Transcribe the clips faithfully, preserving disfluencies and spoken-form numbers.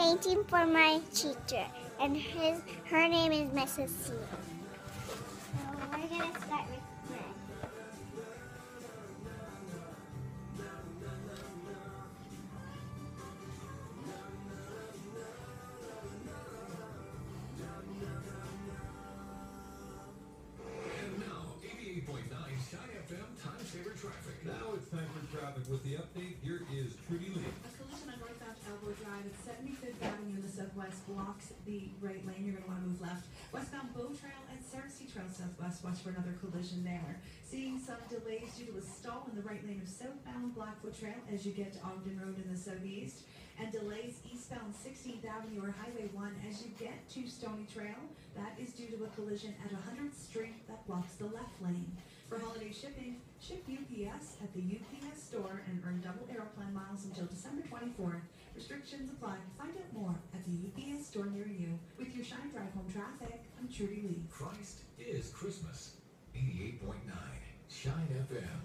painting for my teacher, and his her name is Missus C. So we're gonna start with red. And now, eighty-eight point nine Shine F M Time Saver Traffic. Now it's time for traffic with the update. Here is Trudy Lee. A collision on northbound Elbow Drive at seventy-fifth Avenue in the southwest blocks the right lane. You're going to want to move left. Westbound Bow Trail and Sarasee Trail southwest. Watch for another collision there. Seeing some delays due to a stall in the right lane of southbound Blackfoot Trail as you get to Ogden Road in the southeast. And delays eastbound sixteenth Avenue or Highway one as you get to Stony Trail. That is due to a collision at one hundredth Street that blocks the left lane. For holiday shipping, ship U P S at the U P S store and earn double Aeroplan miles until December twenty-fourth. Restrictions apply. Find out more at the U P S store near you. With your Shine Drive Home traffic, I'm Trudy Lee. Christ is Christmas. eighty-eight point nine Shine F M.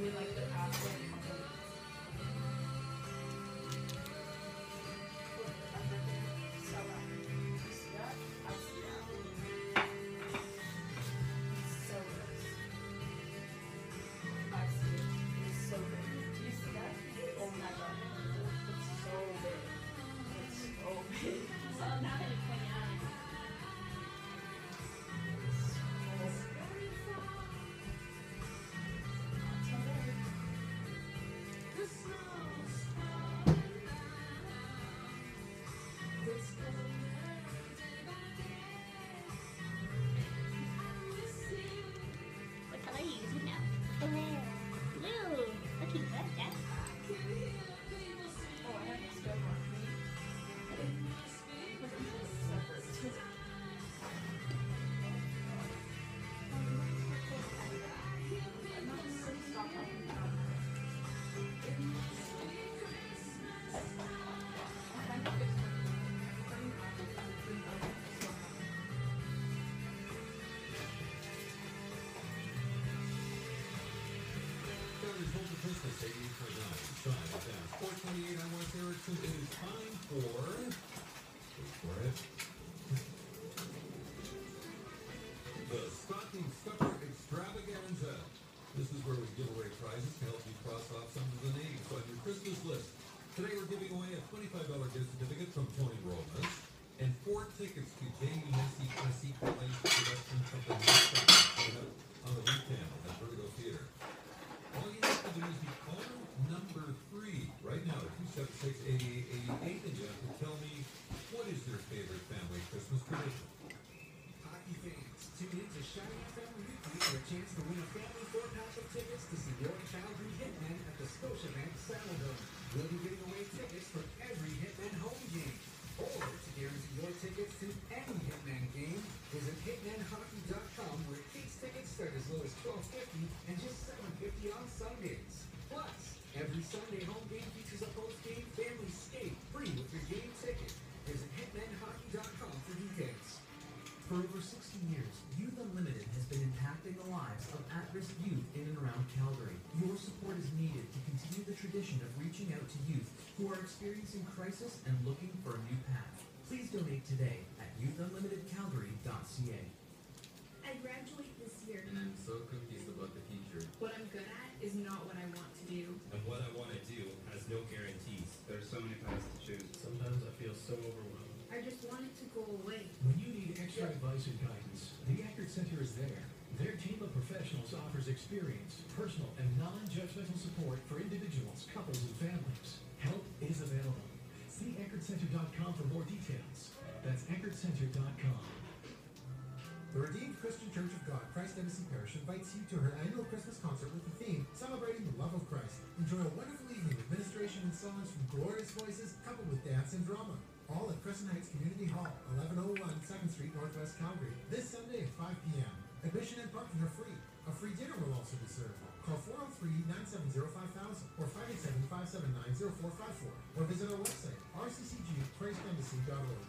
really like the pasta and pumpkin. So uh, you see that? I see that. It's so good. I see it. It's so good. Do you see that? Oh my god. It's so big. It's so big. So I'm not gonna point out. What color are you using now? Blue. Blue. Looking good, yeah. Oh, I have this good one. Saturdays home for Christmas, eighty-eight point nine. Shine F M. four twenty-eight, I'm Wes Erickson. It is time for... Wait for it. The Stocking Stuffer Extravaganza. This is where we give away prizes to help you cross off some of the names on your Christmas list. Today we're giving away a twenty-five dollar gift certificate from Tony Romas and four tickets to Jamie Hesse Classic Life production of the next time coming up on the weekend at Vertigo Theater. All you have to do is be caller number three right now at two seven six, eight eight eight eight, and you have to tell me what is your favorite family Christmas tradition. Hockey fans, tune in to Shiny Family Weekly for a chance to win a family four-pack of tickets to see your Calgary Hitmen at the Scotiabank Saddledome. We'll be giving away tickets for every Hitmen home game. Or to guarantee your tickets to any Hitman game, visit hitman hockey dot com where case tickets start as low as twelve fifty and just seven fifty on Sundays. Plus, every Sunday home game features a post-game family skate free with your game ticket. Visit hitman hockey dot com for details. For over sixty years, Youth Unlimited has been impacting the lives of at-risk youth in and around Calgary. Your support is needed to continue the tradition of reaching out to youth who are experiencing crisis and looking for a new path. Please donate today at youth unlimited calgary dot c a. I graduate this year. And I'm so confused about the future. What I'm good at is not what I want to do. And what I want to do has no guarantees. There's so many paths to choose. Sometimes I feel so overwhelmed. I just want it to go away. When you need extra advice and guidance, the Eckert Center is there. Their team of professionals offers experience, personal, and non-judgmental support for individuals, couples, and families. Help is available. See eckert center dot com for more details. That's eckert center dot com. The Redeemed Christian Church of God, Christ Embassy Parish, invites you to her annual Christmas concert with the theme, Celebrating the Love of Christ. Enjoy a wonderful evening with ministration and songs from glorious voices, coupled with dance and drama. All at Crescent Heights Community Hall, eleven oh one second Street, Northwest Calgary, this Sunday at five p m Admission and parking are free. A free dinner will also be served. Call four oh three, nine seven zero, five thousand or five eight seven, five seven nine, zero four five four or visit our website, r c c g christ embassy dot org.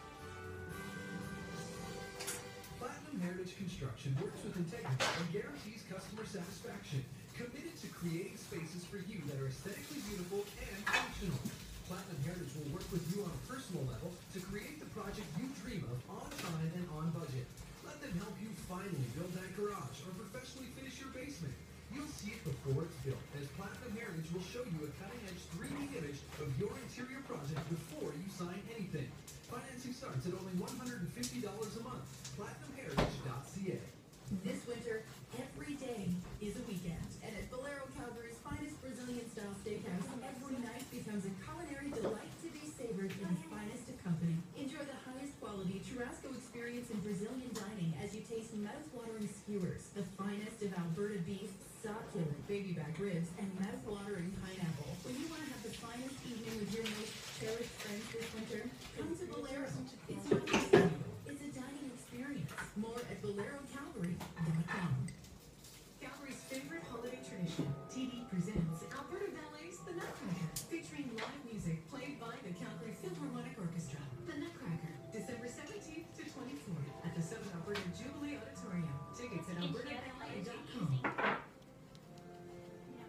Platinum Heritage Construction works with integrity and guarantees customer satisfaction. Committed to creating spaces for you that are aesthetically beautiful and functional. Platinum Heritage will work with you on a personal level to create the project you dream of on time and on budget. Let them help you finally build that garage or professionally finish your basement. You'll see it before it's built, as Platinum Heritage will show you a cutting-edge three D image of your interior project before you sign anything. Financing starts at only one hundred fifty dollars a month. platinum heritage dot c a. This winter, every day is a weekend. And at Valero Calgary's finest Brazilian-style steakhouse, every night becomes a culinary delight to be savored in the finest of company. Enjoy the highest quality churrasco experience in Brazilian dining as you taste mouth-watering skewers, the finest of Alberta beef, succulent baby back ribs, and mouth-watering pineapple. When you want to have the finest evening with your most cherished friends this winter, come to Valero. It's not just a meal, it's a dining experience. More at valero calgary dot com. Calgary's favorite holiday tradition, T V presents Alberta Ballet's The Nutcracker, featuring live music played by the Calgary Philharmonic Orchestra. The Nutcracker, December seventeenth to twenty-fourth at the Southern Alberta Jubilee Auditorium. Tickets at alberta ballet dot com. Yeah.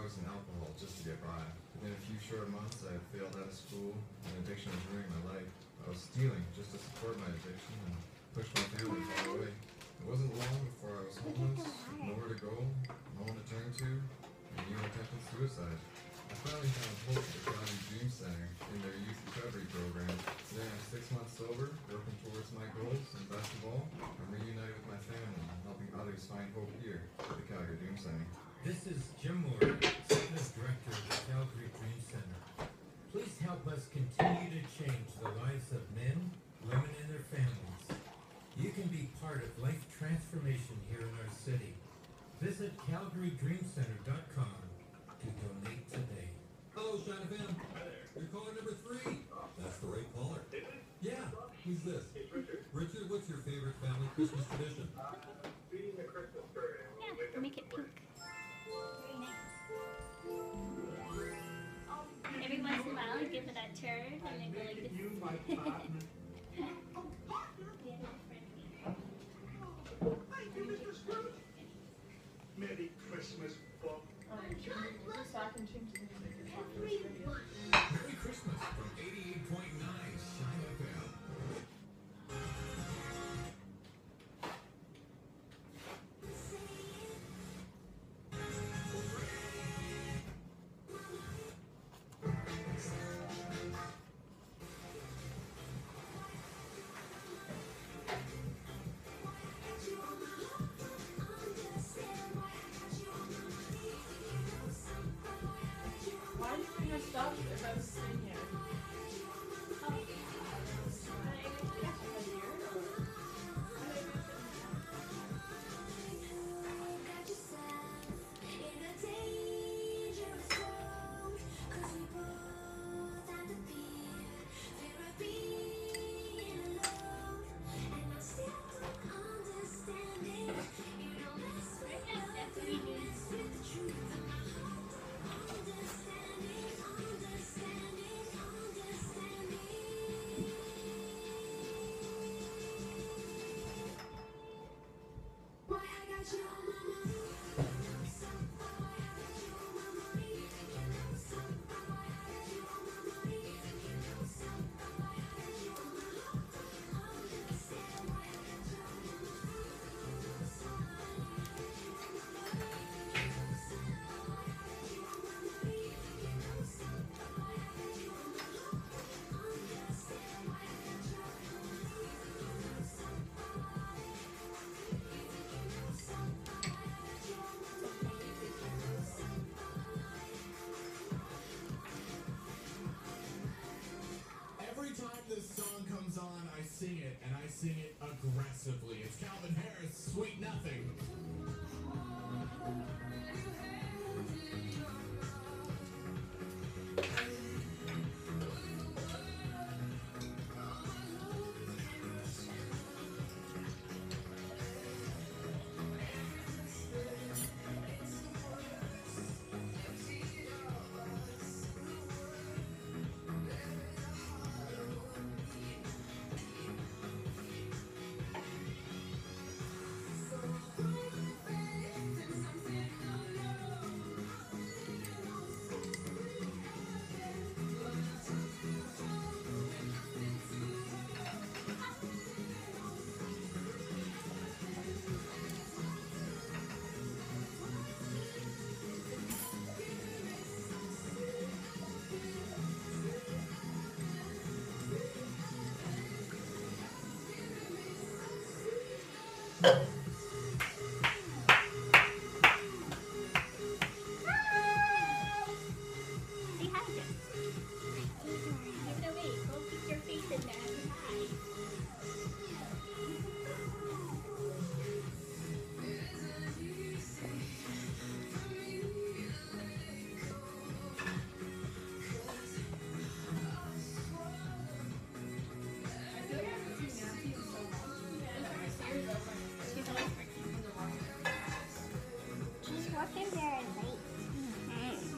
drugs and alcohol just to get by. Within a few short months, I had failed out of school, and addiction was ruining my life. I was stealing just to support my addiction and push my family far away. It wasn't long before I was homeless, nowhere to go, no one to turn to, and even attempted suicide. I finally found hope at the Calgary Dream Center in their youth recovery program. Today I'm six months sober, working towards my goals, and best of all, I'm reunited with my family and helping others find hope here at the Calgary Dream Center. This is Jim Moore, Executive Director of the Calgary Dream Center. Please help us continue to change the lives of men, women, and their families. You can be part of life transformation here in our city. Visit calgary dream center dot com to donate today. Hello, Shine F M. Hi there. You're caller number three. That's the right caller. Is it? Yeah. Who's this? It's Richard. Richard, what's your favorite family Christmas tradition? Yeah, make it pink. Very nice. Every once in a while, give it a turn and then go like this. Merry Christmas, Bob. Merry Christmas from eighty-eight point nine Shine F M. Why did you bring your stuff if I was sitting here? Oh. Every time this song comes on, I sing it, and I sing it aggressively. It's Calvin Harris, Sweet Nothing. Say hi, Jim. Give it away. Go keep your face in there. Hi. She's working very late. Mm-hmm.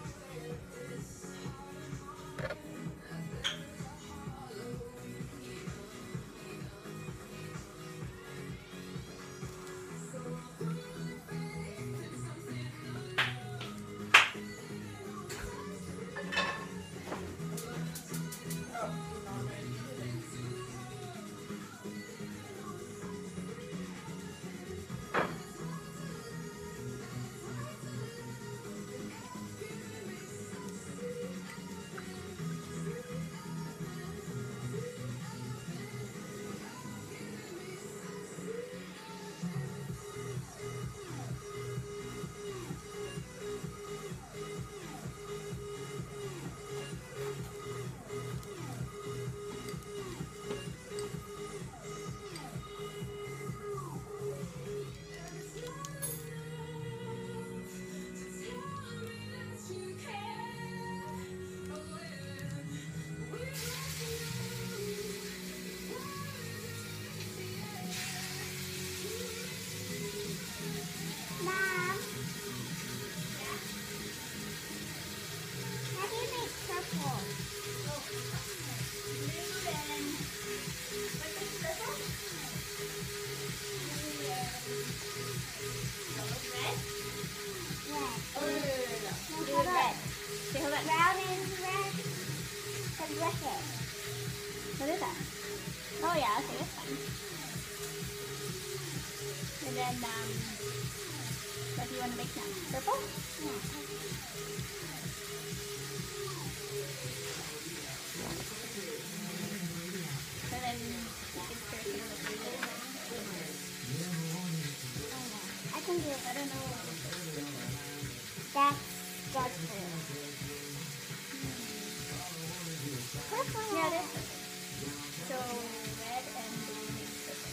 dresser. What is that? Oh yeah, okay, that's fine. And then, um, what do you want to make now? Purple? Yeah. And then, you can start it with the I can do it, I don't know what this is. That's darker. Purple. Yeah, it is purple. So, red and blue makes purple.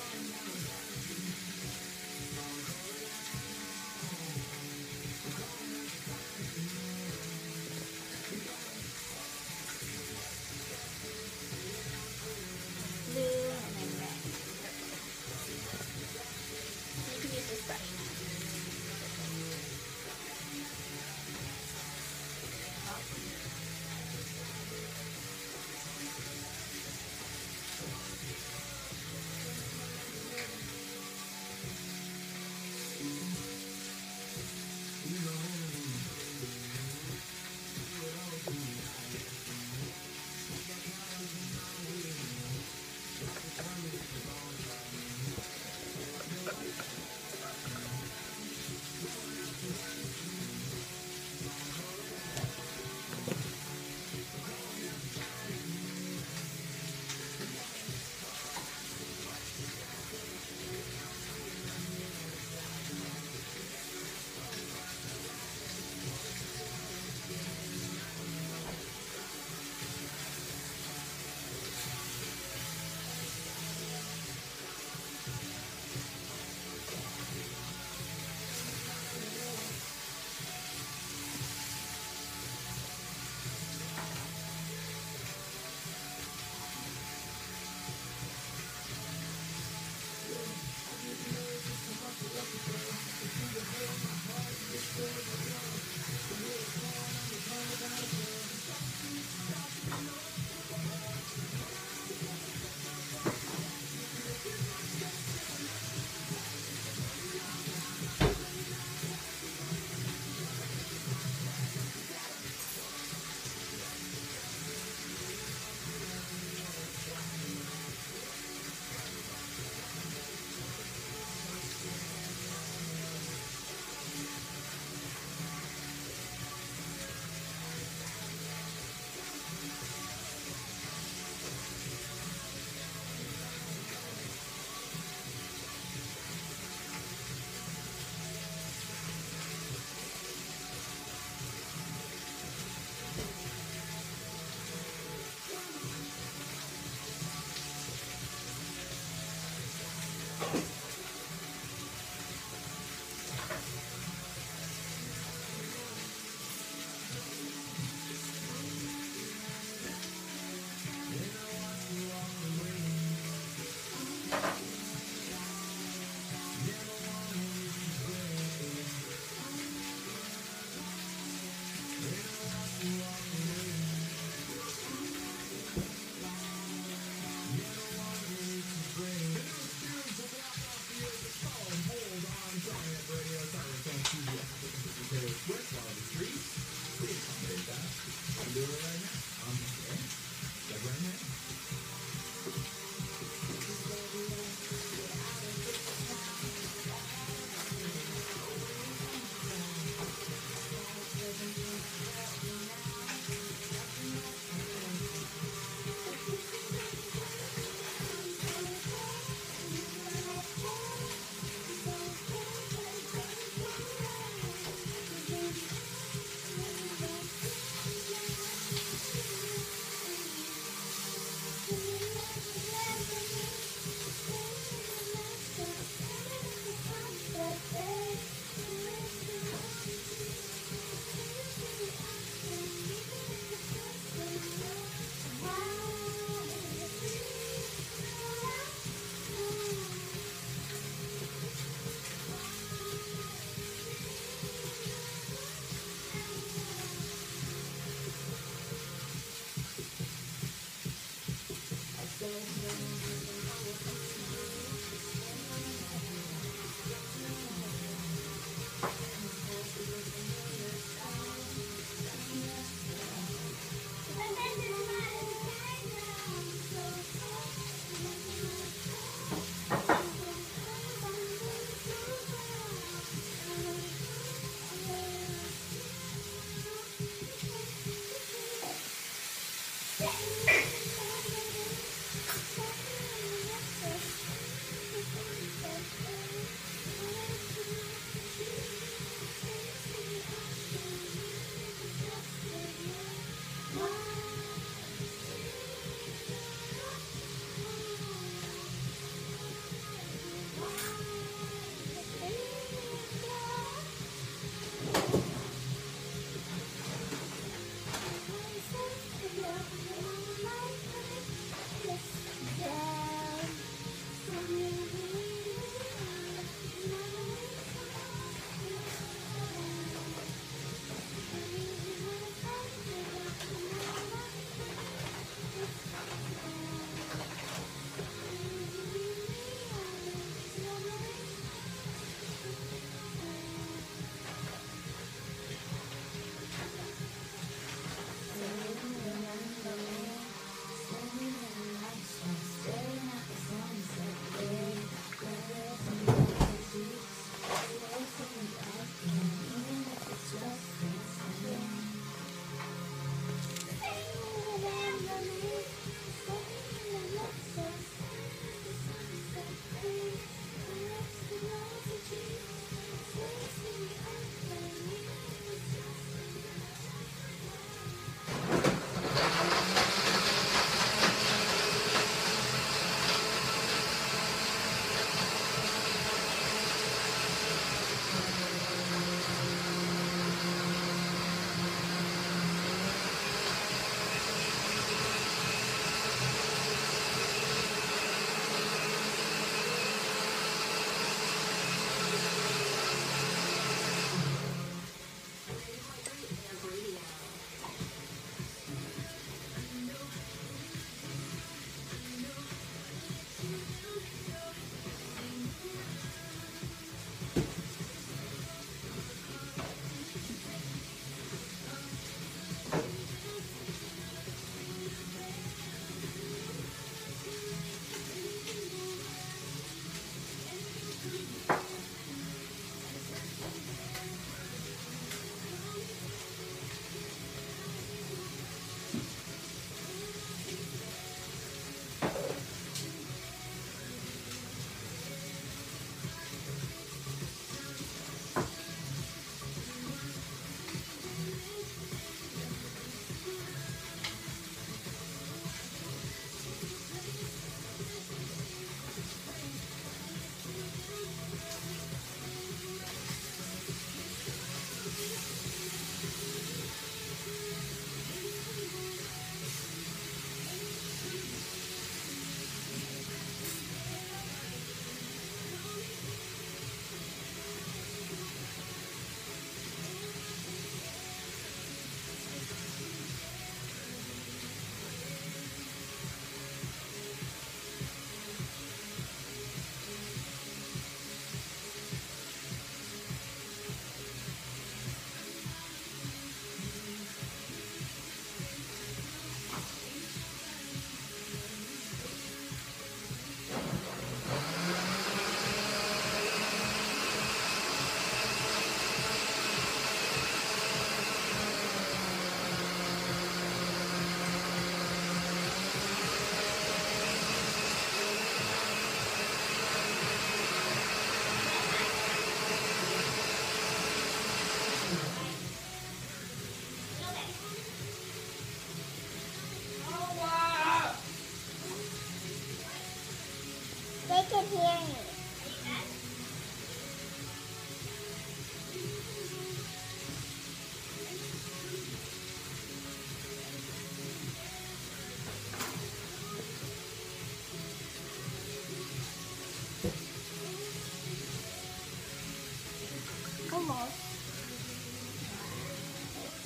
Blue and then red. You can use this brush now.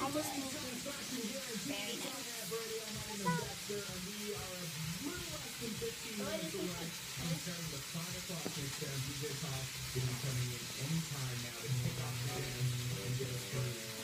I just think he's very nice. Dexter, and we are a little less than fifteen minutes away from starting the five o'clock next time. D J Talk will be coming in anytime now to kick off the dance and get us started.